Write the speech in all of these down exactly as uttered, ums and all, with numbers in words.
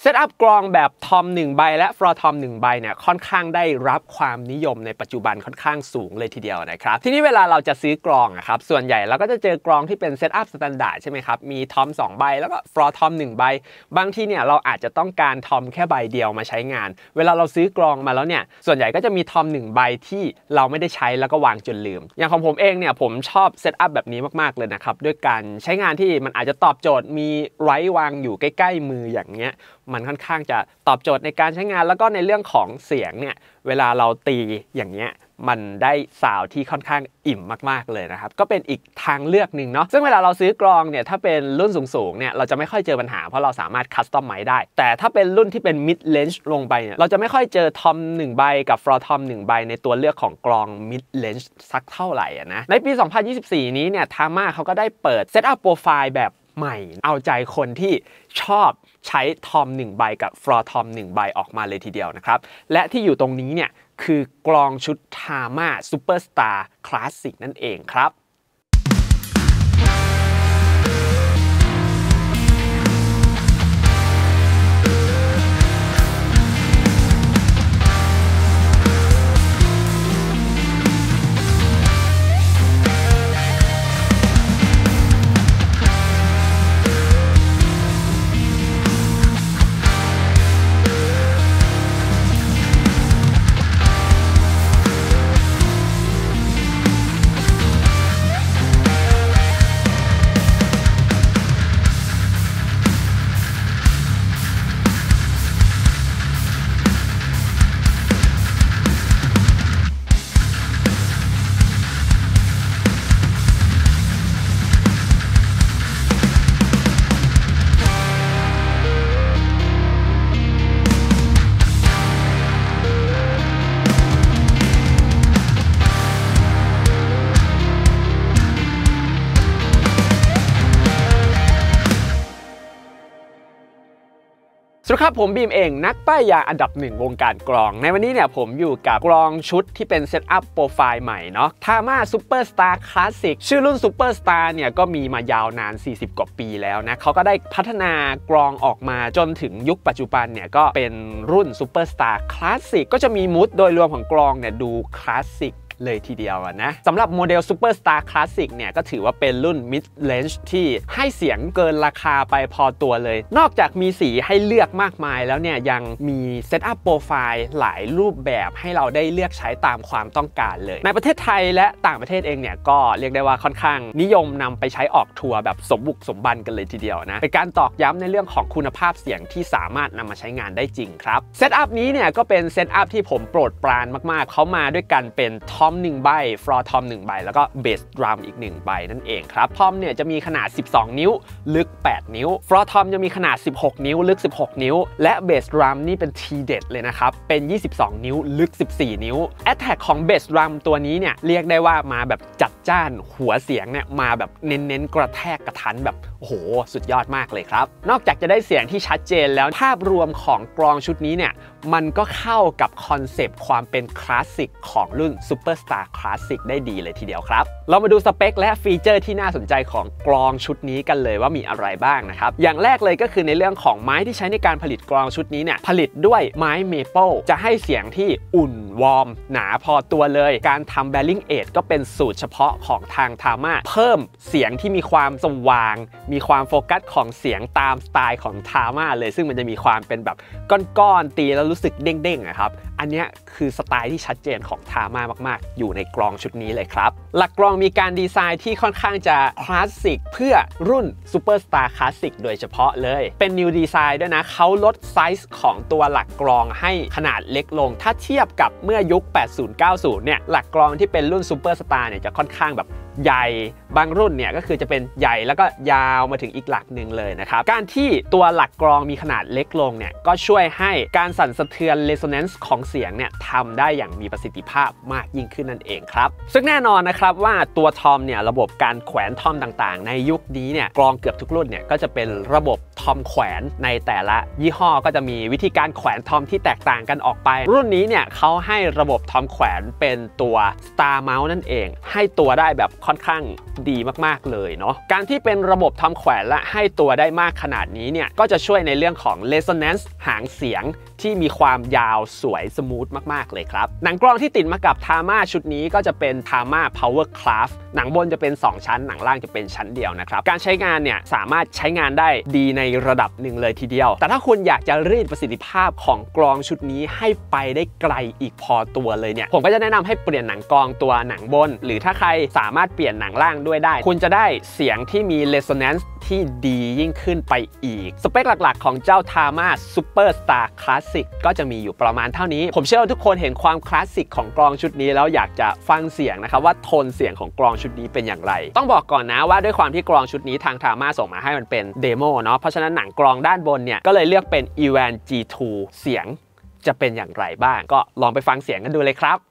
เซตอัพกรองแบบทอมหนึ่งใบและฟลอร์ทอมหนึ่งใบเนี่ยค่อนข้างได้รับความนิยมในปัจจุบันค่อนข้างสูงเลยทีเดียวนะครับทีนี้เวลาเราจะซื้อกรองอะครับส่วนใหญ่เราก็จะเจอกรองที่เป็นเซตอัพสแตนดาร์ดใช่ไหมครับมีทอมสองใบแล้วก็ฟลอร์ทอมหนึ่งใบบางทีเนี่ยเราอาจจะต้องการทอมแค่ใบเดียวมาใช้งานเวลาเราซื้อกรองมาแล้วเนี่ยส่วนใหญ่ก็จะมีทอมหนึ่งใบที่เราไม่ได้ใช้แล้วก็วางจนลืมอย่างของผมเองเนี่ยผมชอบเซตอัพแบบนี้มากๆเลยนะครับด้วยการใช้งานที่มันอาจจะตอบโจทย์มีไว้วางอยู่ใกล้ๆมืออย่างเงี้ยมันค่อนข้างจะตอบโจทย์ในการใช้งานแล้วก็ในเรื่องของเสียงเนี่ยเวลาเราตีอย่างเงี้ยมันได้ซาวด์ที่ค่อนข้างอิ่มมากๆเลยนะครับก็เป็นอีกทางเลือกหนึ่งเนาะซึ่งเวลาเราซื้อกรองเนี่ยถ้าเป็นรุ่นสูงๆเนี่ยเราจะไม่ค่อยเจอปัญหาเพราะเราสามารถคัสตอมไมซ์ได้แต่ถ้าเป็นรุ่นที่เป็นมิดเลนจ์ลงไปเนี่ยเราจะไม่ค่อยเจอทอมหนึ่งใบกับฟลอร์ทอมหนึ่งใบในตัวเลือกของกรองมิดเลนจ์สักเท่าไหร่นะในปีสองพันยี่สิบสี่นี้เนี่ยทาม่าเขาก็ได้เปิดเซตอัพโปรไฟล์แบบใหม่เอาใจคนที่ชอบใช้ทอมหนึ่งใบกับฟลอร์ทอมหนึ่งใบออกมาเลยทีเดียวนะครับและที่อยู่ตรงนี้เนี่ยคือกลองชุดทาม่าซูเปอร์สตาร์คลาสสิกนั่นเองครับสวัสดีครับผมบีมเองนักป้ายยาอันดับหนึ่งวงการกลองในวันนี้เนี่ยผมอยู่กับกลองชุดที่เป็นเซตอัพโปรไฟล์ใหม่เนาะทาม่าซูเปอร์สตาร์คลาสสิกชื่อรุ่นซูเปอร์สตาร์เนี่ยก็มีมายาวนานสี่สิบกว่าปีแล้วนะเขาก็ได้พัฒนากลองออกมาจนถึงยุคปัจจุบันเนี่ยก็เป็นรุ่นซูเปอร์สตาร์คลาสสิกก็จะมีมูดโดยรวมของกลองเนี่ยดูคลาสสิกเลยทีเดียวนะสำหรับโมเดล Superstar Classic เนี่ยก็ถือว่าเป็นรุ่น Mid Range ที่ให้เสียงเกินราคาไปพอตัวเลยนอกจากมีสีให้เลือกมากมายแล้วเนี่ยยังมีเซตอัพโปรไฟล์หลายรูปแบบให้เราได้เลือกใช้ตามความต้องการเลยในประเทศไทยและต่างประเทศเองเนี่ยก็เรียกได้ว่าค่อนข้างนิยมนำไปใช้ออกทัวร์แบบสมบุกสมบันกันเลยทีเดียวนะเป็นการตอกย้ำในเรื่องของคุณภาพเสียงที่สามารถนำมาใช้งานได้จริงครับเซตอัพนี้เนี่ยก็เป็นเซตอัพที่ผมโปรดปรานมากๆเขามาด้วยกันเป็นทอมหนึ่งใบฟลอร์ทอมหนึ่งใบแล้วก็เบสดรัมอีกหนึ่งใบนั่นเองครับทอมเนี่ยจะมีขนาดสิบสองนิ้วลึกแปดนิ้วฟลอร์ทอมจะมีขนาดสิบหกนิ้วลึกสิบหกนิ้วและเบสดรัมนี่เป็นทีเด็ดเลยนะครับเป็นยี่สิบสองนิ้วลึกสิบสี่นิ้วแอทแทคของเบสดรัมตัวนี้เนี่ยเรียกได้ว่ามาแบบจัดจ้านหัวเสียงเนี่ยมาแบบเน้นๆกระแทกกระทันแบบโอ้โหสุดยอดมากเลยครับนอกจากจะได้เสียงที่ชัดเจนแล้วภาพรวมของกลองชุดนี้เนี่ยมันก็เข้ากับคอนเซปต์ความเป็นคลาสสิกของรุ่น Superstar Classic ได้ดีเลยทีเดียวครับเรามาดูสเปคและฟีเจอร์ที่น่าสนใจของกลองชุดนี้กันเลยว่ามีอะไรบ้างนะครับอย่างแรกเลยก็คือในเรื่องของไม้ที่ใช้ในการผลิตกลองชุดนี้เนี่ยผลิตด้วยไม้เมเปิลจะให้เสียงที่อุ่นวอร์มหนาพอตัวเลยการทำ Bearing Edge ก็เป็นสูตรเฉพาะของทางทาม่าเพิ่มเสียงที่มีความสว่างมีความโฟกัสของเสียงตามสไตล์ของทาม่าเลยซึ่งมันจะมีความเป็นแบบก้อนๆตีแล้วรู้สึกเด้งๆนะครับอันนี้คือสไตล์ที่ชัดเจนของทาม่ามากๆอยู่ในกลองชุดนี้เลยครับหลักกลองมีการดีไซน์ที่ค่อนข้างจะคลาสสิกเพื่อรุ่น Superstar Classic โดยเฉพาะเลยเป็น New Design ด้วยนะเขาลดไซส์ของตัวหลักกลองให้ขนาดเล็กลงถ้าเทียบกับเมื่อยุคแปดสิบ เก้าสิบเนี่ยหลักกลองที่เป็นรุ่น Superstar เนี่ยจะค่อนข้างแบบใหญ่บางรุ่นเนี่ยก็คือจะเป็นใหญ่แล้วก็ยาวมาถึงอีกหลักหนึ่งเลยนะครับการที่ตัวหลักกลองมีขนาดเล็กลงเนี่ยก็ช่วยให้การสั่นสะเทือน resonance ของเสียงเนี่ยทำได้อย่างมีประสิทธิภาพมากยิ่งขึ้นนั่นเองครับซึ่งแน่นอนนะครับว่าตัวทอมเนี่ยระบบการแขวนทอมต่างๆในยุคนี้เนี่ยกลองเกือบทุกรุ่นเนี่ยก็จะเป็นระบบทอมแขวนในแต่ละยี่ห้อก็จะมีวิธีการแขวนทอมที่แตกต่างกันออกไปรุ่นนี้เนี่ยเขาให้ระบบทอมแขวนเป็นตัว Star Mount นั่นเองให้ตัวได้แบบค่อนข้างดีมากๆเลยเนาะการที่เป็นระบบทำแขวนและให้ตัวได้มากขนาดนี้เนี่ยก็จะช่วยในเรื่องของ resonance หางเสียงที่มีความยาวสวยสมูทมากๆเลยครับหนังกรองที่ติดมากับ Tama ชุดนี้ก็จะเป็น Tama Power Craft หนังบนจะเป็นสองชั้นหนังล่างจะเป็นชั้นเดียวนะครับการใช้งานเนี่ยสามารถใช้งานได้ดีในระดับหนึ่งเลยทีเดียวแต่ถ้าคุณอยากจะรีดประสิทธิภาพของกรองชุดนี้ให้ไปได้ไกลอีกพอตัวเลยเนี่ยผมก็จะแนะนำให้เปลี่ยนหนังกรองตัวหนังบนหรือถ้าใครสามารถเปลี่ยนหนังล่างด้วยได้คุณจะได้เสียงที่มี resonance ที่ดียิ่งขึ้นไปอีกสเปคหลักๆของเจ้า Tama Superstar Classic ก็จะมีอยู่ประมาณเท่านี้ผมเชื่อว่าทุกคนเห็นความคลาสสิกของกรองชุดนี้แล้วอยากจะฟังเสียงนะครับว่าโทนเสียงของกรองชุดนี้เป็นอย่างไรต้องบอกก่อนนะว่าด้วยความที่กรองชุดนี้ทาง Tama ส่งมาให้มันเป็นเดโมเนาะเพราะฉะนั้นหนังกรองด้านบนเนี่ยก็เลยเลือกเป็น อี แวน จี ทู เสียงจะเป็นอย่างไรบ้างก็ลองไปฟังเสียงกันดูเลยครับ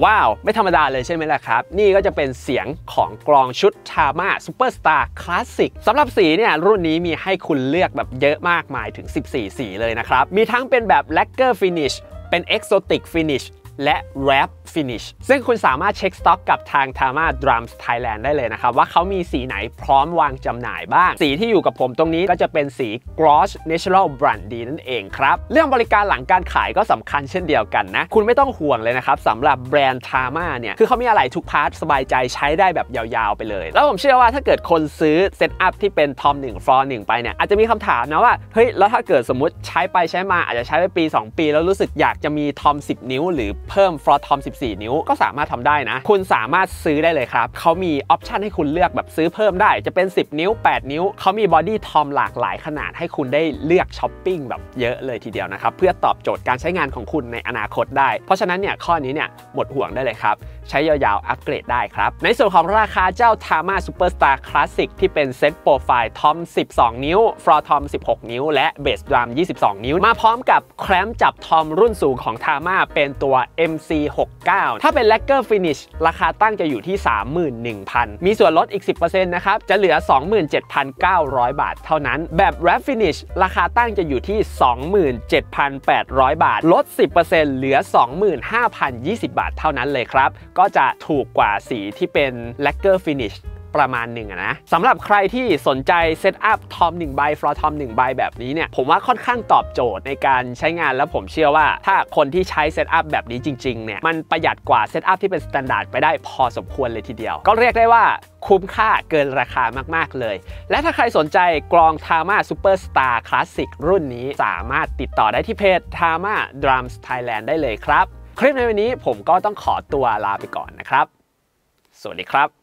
ว้าวไม่ธรรมดาเลยใช่ไหมล่ะครับนี่ก็จะเป็นเสียงของกลองชุด Tama Superstar Classic สำหรับสีเนี่ยรุ่นนี้มีให้คุณเลือกแบบเยอะมากมายถึงสิบสี่สีเลยนะครับมีทั้งเป็นแบบ Lacquer Finish เป็น Exotic Finish และ Wrap Finish ซึ่งคุณสามารถเช็คสต็อกกับทาง Tama Drums Thailand ได้เลยนะครับว่าเขามีสีไหนพร้อมวางจำหน่ายบ้างสีที่อยู่กับผมตรงนี้ก็จะเป็นสี Gloss Natural Brandy นั่นเองครับเรื่องบริการหลังการขายก็สำคัญเช่นเดียวกันนะคุณไม่ต้องห่วงเลยนะครับสำหรับแบรนด์ Tama เนี่ยคือเขามีอะไรทุกพาร์ทสบายใจใช้ได้แบบยาวๆไปเลยแล้วผมเชื่อว่าถ้าเกิดคนซื้อเซตอัพที่เป็น Tom หนึ่ง Floor หนึ่งไปเนี่ยอาจจะมีคำถามนะว่าเฮ้ยแล้วถ้าเกิดสมมุติใช้ไปใช้มาอาจจะใช้ไปปีสองปีแล้วรู้สึกอยากจะมี Tom สิบนิ้วหรือเพิ่ม Floor Tom สิบสี่นิ้วก็สามารถทำได้นะคุณสามารถซื้อได้เลยครับเขามีออปชันให้คุณเลือกแบบซื้อเพิ่มได้จะเป็นสิบนิ้วแปดนิ้วเขามีบอดี้ทอมหลากหลายขนาดให้คุณได้เลือกช้อปปิ้งแบบเยอะเลยทีเดียวนะครับเพื่อตอบโจทย์การใช้งานของคุณในอนาคตได้เพราะฉะนั้นเนี่ยข้อนี้เนี่ยหมดห่วงได้เลยครับใช้ยาวๆอัปเกรดได้ครับในส่วนของราคาเจ้า Tama Superstar Classic ที่เป็นเซตโปรไฟล์ทอมสิบสองนิ้ว Floor Tom สิบหกนิ้วและเบสดรัมยี่สิบสองนิ้วมาพร้อมกับแคลมจับทอมรุ่นสูงของ Tama เป็นตัว เอ็ม ซี หกสิบเก้า ถ้าเป็น Lacquer Finish ราคาตั้งจะอยู่ที่ สามหมื่นหนึ่งพัน มีส่วนลดอีก สิบเปอร์เซ็นต์ นะครับจะเหลือ สองหมื่นเจ็ดพันเก้าร้อย บาทเท่านั้นแบบ Wrap Finish ราคาตั้งจะอยู่ที่ สองหมื่นเจ็ดพันแปดร้อย บาทลด สิบเปอร์เซ็นต์ เหลือ สองหมื่นห้าพันยี่สิบ บาทเท่านั้นเลยครับก็จะถูกกว่าสีที่เป็น Lacquer Finishประมาณหนึ่งนะสำหรับใครที่สนใจเซตอัพทอมหนึ่งใบฟลอร์ทอมหนึ่งใบแบบนี้เนี่ยผมว่าค่อนข้างตอบโจทย์ในการใช้งานแล้วผมเชื่อว่าถ้าคนที่ใช้เซตอัพแบบนี้จริงๆเนี่ยมันประหยัดกว่าเซตอัพที่เป็นสแตนดาร์ดไปได้พอสมควรเลยทีเดียวก็เรียกได้ว่าคุ้มค่าเกินราคามากๆเลยและถ้าใครสนใจกลอง Tama Superstar Classic รุ่นนี้สามารถติดต่อได้ที่เพจ Tama Drums Thailand ได้เลยครับคลิปในวันนี้ผมก็ต้องขอตัวลาไปก่อนนะครับสวัสดีครับ